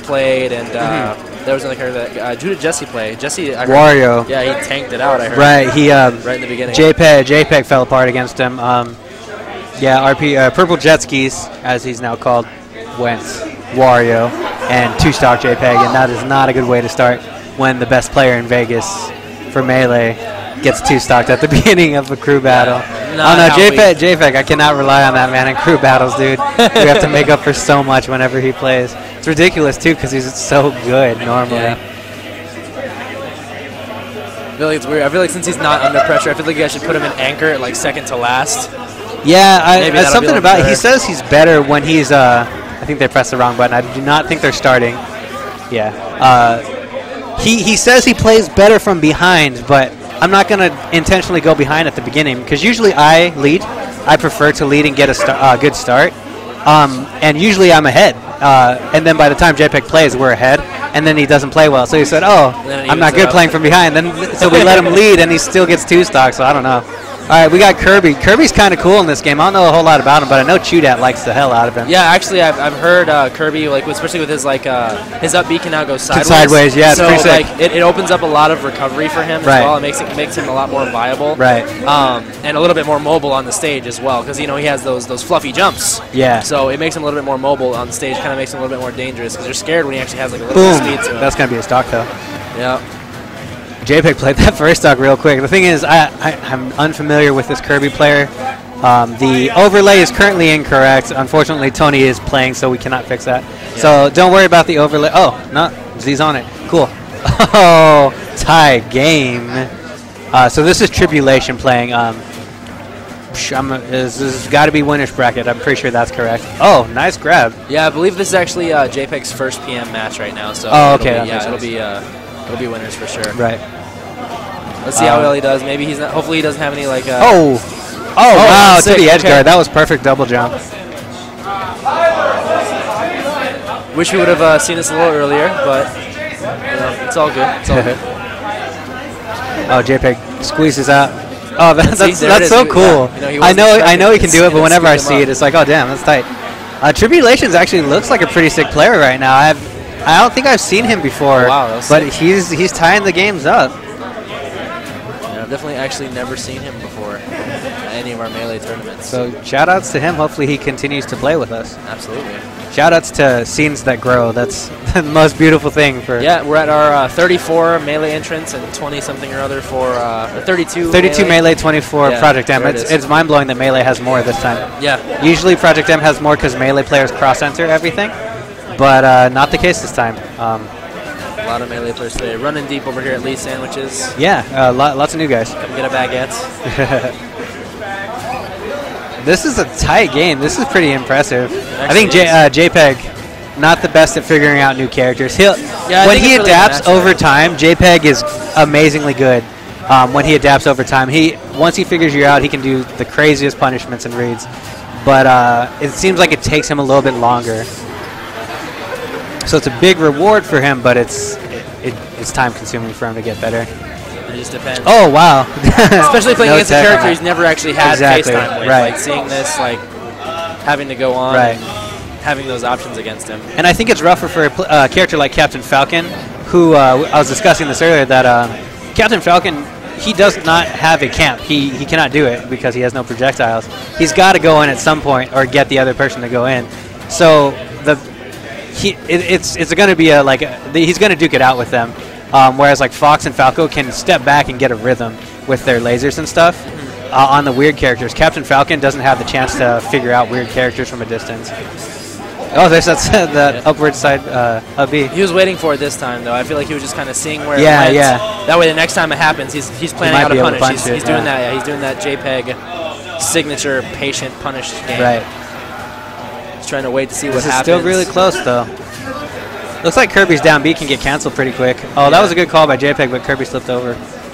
played, and there was another character that Judah Jesse played. Jesse, I heard, Wario. Yeah, he tanked it out. I heard. Right, he right in the beginning. JPEG fell apart against him. Yeah, Purple Jet Skis, as he's now called, went Wario and 2-stock JPEG, and that is not a good way to start when the best player in Vegas for Melee gets 2-stocked at the beginning of a crew battle. Oh no, JPEG, I cannot rely on that man in crew battles, dude. We have to make up for so much whenever he plays. It's ridiculous too because he's so good normally. Yeah. I feel like it's weird. I feel like since he's not under pressure, I feel like you guys should put him in anchor at like second to last. Yeah, something about it. He says he's better when he's. I think they pressed the wrong button. I do not think they're starting. Yeah. He says he plays better from behind, but I'm not going to intentionally go behind at the beginning because usually I lead. I prefer to lead and get a good start. And usually I'm ahead. And then by the time JPEG plays, we're ahead. And then he doesn't play well. So he said, I'm not good playing from behind. So we let him lead, and he still gets 2-stock, so I don't know. All right, we got Kirby. Kirby's kind of cool in this game. I don't know a whole lot about him, but I know Chudat likes the hell out of him. Yeah, actually, I've heard Kirby, like especially with his his up B can now go sideways. Sideways, yeah, it's pretty sick. Like it opens up a lot of recovery for him as well. It makes him a lot more viable. Right. And a little bit more mobile on the stage as well, because he has those fluffy jumps. Yeah. So it makes him a little bit more mobile on the stage. Kind of makes him a little bit more dangerous because you're scared when he actually has like a little bit of speed to him. That's gonna be a stock though. Yeah. JPEG played that first stock real quick. The thing is, I'm unfamiliar with this Kirby player. The overlay is currently incorrect. Unfortunately, Tony is playing, so we cannot fix that. Yeah. So don't worry about the overlay. Oh, no, Z's on it. Cool. Oh, tie game. So this is Tribulation playing. This has got to be winner's bracket. I'm pretty sure that's correct. Oh, nice grab. Yeah, I believe this is actually JPEG's first PM match right now. So okay. It'll be winners for sure. Right. Let's see how well he does. Maybe he's not. Hopefully he doesn't have any like. Wow! To the edge guard. That was perfect double jump. Wish we would have seen this a little earlier, but it's all good. It's all good. Oh, JPEG squeezes out. Oh, that's so cool. Yeah. I know he can do it, but whenever I see it, it's like, oh damn, that's tight. Tribulations actually looks like a pretty sick player right now. I don't think I've seen him before, but he's tying the games up. Yeah, I've definitely actually never seen him before at any of our Melee tournaments. So shout-outs to him. Hopefully he continues to play with us. Absolutely. Shout-outs to scenes that grow. That's the most beautiful thing for... Yeah, we're at our 34 Melee entrants and 20-something or other for 32 Melee, 24 Project M. It's mind-blowing that Melee has more this time. Yeah. Usually Project M has more because Melee players cross-enter everything. But not the case this time. A lot of Melee players today. Running deep over here at Lee's Sandwiches. Yeah, lots of new guys. Come get a baguette. This is a tight game. This is pretty impressive. I think JPEG, not the best at figuring out new characters. When he adapts over time, JPEG is amazingly good. When he adapts over time, once he figures you out, he can do the craziest punishments and reads. But it seems like it takes him a little bit longer. So it's a big reward for him, but it's time consuming for him to get better. It just depends. Oh wow! Especially playing against a character he's never actually had FaceTime with. Right. Like seeing this, like having to go on, and having those options against him. And I think it's rougher for a character like Captain Falcon, who I was discussing this earlier. That Captain Falcon, he does not have a camp. He cannot do it because he has no projectiles. He's got to go in at some point or get the other person to go in. So it's going to be he's going to duke it out with them. Whereas like Fox and Falco can step back and get a rhythm with their lasers and stuff. On the weird characters, Captain Falcon doesn't have the chance to figure out weird characters from a distance. Oh, there's that upward side up B. He was waiting for it this time, though. I feel like he was just kind of seeing where it went. Yeah. That way, the next time it happens, he's planning out a punish. He's doing that. Yeah, he's doing that JPEG signature patient punish game. Right. He's trying to wait to see what happens. This is still really close, though. Looks like Kirby's down B can get canceled pretty quick. Oh, that was a good call by JPEG, but Kirby slipped over.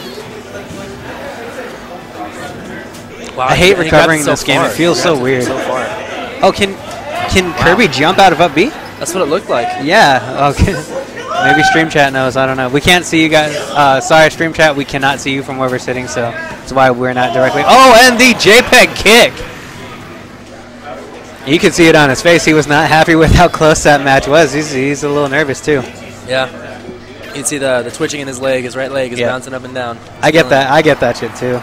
Wow, I hate recovering in this game. It feels so weird. Oh, can Kirby jump out of up B? That's what it looked like. Yeah. Okay. Maybe Stream Chat knows. I don't know. We can't see you guys. Sorry, Stream Chat. We cannot see you from where we're sitting, so that's why we're not directly. Oh, and the JPEG kick. You could see it on his face. He was not happy with how close that match was. He's a little nervous, too. Yeah. You can see the twitching in his leg. His right leg is bouncing up and down. I get that. I get that shit, too.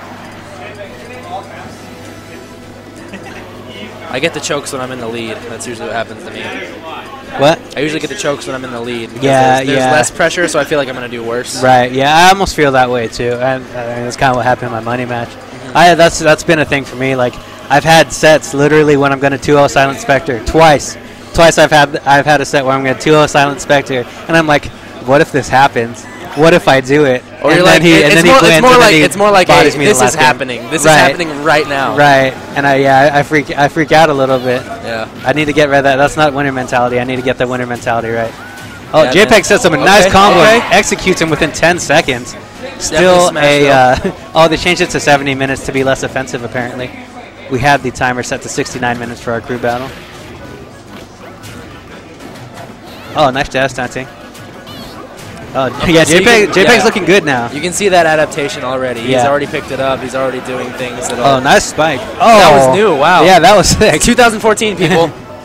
I get the chokes when I'm in the lead. That's usually what happens to me. What? I usually get the chokes when I'm in the lead. Yeah, there's less pressure, so I feel like I'm going to do worse. Right, yeah. I almost feel that way, too. And that's kind of what happened in my money match. That's been a thing for me. Like, I've had sets literally when I'm going to 2-0 Silent Spectre. Twice I've had a set where I'm going to 2-0 Silent Spectre. And I'm like, what if this happens? What if I do it? Or you're like, it's more like, hey, this is happening. This is happening right now. Right, and I freak out a little bit. Yeah. I need to get rid of that. That's not winner mentality. I need to get the winner mentality right. Oh, yeah, JPEG sets him a nice combo and executes him within 10 seconds. Still they changed it to 70 minutes to be less offensive, apparently. We had the timer set to 69 minutes for our crew battle. Oh, nice jazz dancing. Oh, yeah, JPEG's looking good now. You can see that adaptation already. He's already picked it up. He's already doing things. Oh, nice spike. Oh, that was new. Wow. Yeah, that was sick. 2014, people.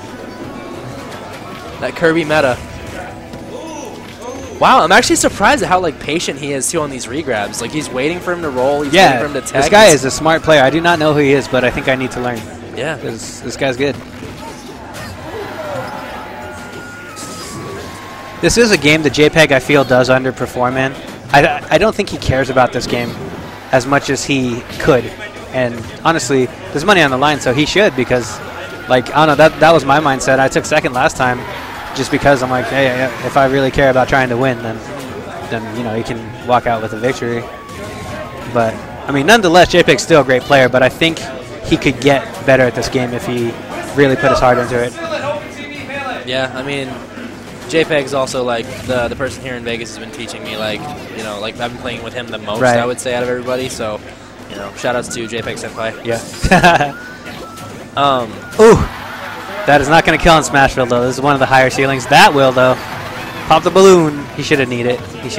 That Kirby meta. Wow, I'm actually surprised at how patient he is too on these regrabs. Like, he's waiting for him to roll. He's waiting for him to tag. This guy is a smart player. I do not know who he is, but I think I need to learn. Yeah, this guy's good. This is a game that JPEG, I feel, does underperform in. I don't think he cares about this game as much as he could. And honestly, there's money on the line, so he should, because, I don't know, that was my mindset. I took second last time just because I'm like, hey, if I really care about trying to win, then you can walk out with a victory. But, I mean, nonetheless, JPEG's still a great player, but I think he could get better at this game if he really put his heart into it. Yeah, I mean, JPEG's also the person here in Vegas has been teaching me I've been playing with him the most, I would say, out of everybody. So, shout outs to JPEG Senpai. Yeah. Ooh, that is not going to kill in Smashville though. This is one of the higher ceilings. That will though. Pop the balloon. He should have needed it.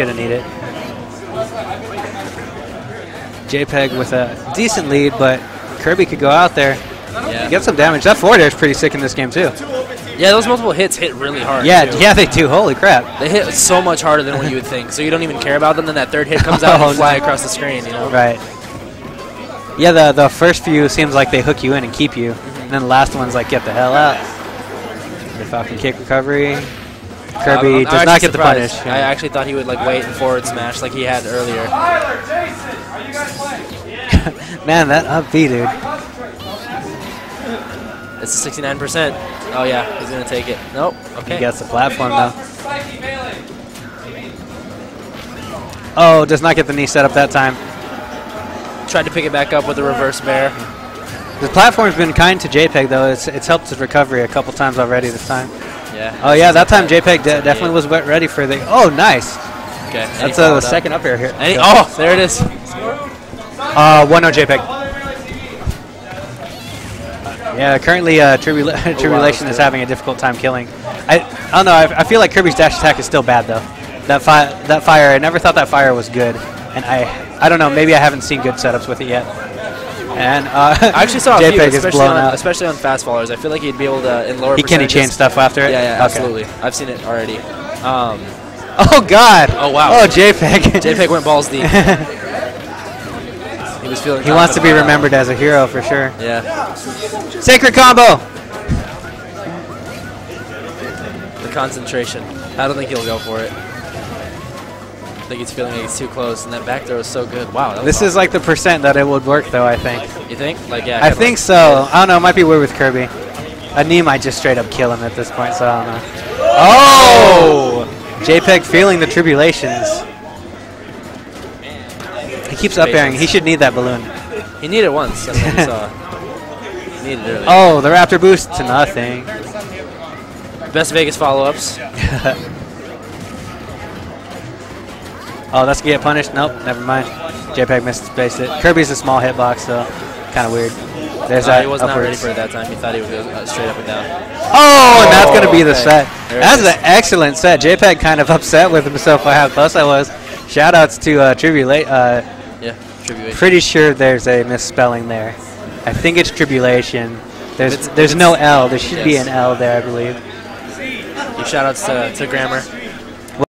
JPEG with a decent lead, but Kirby could go out there. Yeah. Get some damage. That forward air is pretty sick in this game too. Yeah, those multiple hits hit really hard. Yeah, they do. Holy crap. They hit so much harder than what you would think. So you don't even care about them. Then that third hit comes out and fly across the screen, Right. Yeah, the first few seems like they hook you in and keep you. And then the last one's like, get the hell out. The Falcon kick recovery. Kirby does not get the punish. I actually thought he would wait and forward smash like he had earlier. Man, that up B, dude. It's a 69%. Oh, yeah, he's going to take it. Nope. Okay. He gets the platform, though. Oh, does not get the knee set up that time. Tried to pick it back up with a reverse bear. The platform's been kind to JPEG, though. It's helped his recovery a couple times already this time. Yeah. Oh, yeah, that time JPEG definitely was ready for the... Oh, nice. Okay. That's the second up air here. Oh, there it is. 1-0 JPEG. Yeah, currently Tribulation is having a difficult time killing. I don't know. I feel like Kirby's dash attack is still bad though. That fire, I never thought that fire was good, and I don't know. Maybe I haven't seen good setups with it yet. And I actually saw JPEG is blown out, especially on fast followers. I feel like he'd be able to in lower. Can he chain stuff after it? Yeah, absolutely. I've seen it already. Oh God! Oh wow! Oh JPEG! JPEG went balls deep. He was feeling. He wants to be remembered as a hero for sure. Yeah. Sacred combo. The concentration. I don't think he'll go for it. I think he's feeling like he's too close, and that back throw is so good. Wow. This is like the percent that it would work, though. I think. You think? Yeah. I think so. I don't know. It might be weird with Kirby. A knee might just straight up kill him at this point, so I don't know. Oh! JPEG feeling the tribulations. He keeps up airing. He should need that balloon. He needed it once. That's what we saw. He needed it earlier. Oh, the Raptor boost to nothing. Best Vegas follow-ups. Oh, that's gonna get punished. Nope, never mind. JPEG misspaced it. Kirby's a small hitbox, so kind of weird. There's that. He was not ready for it that time. He thought he would go straight up and down. Oh, and that's gonna be the set. That's an excellent set. JPEG kind of upset with himself by how close I was. Shoutouts to Tribulation. Yeah, Tribulation. Pretty sure there's a misspelling there. I think it's Tribulation. There's no L. There should be an L there, I believe. Shout outs to Grammar.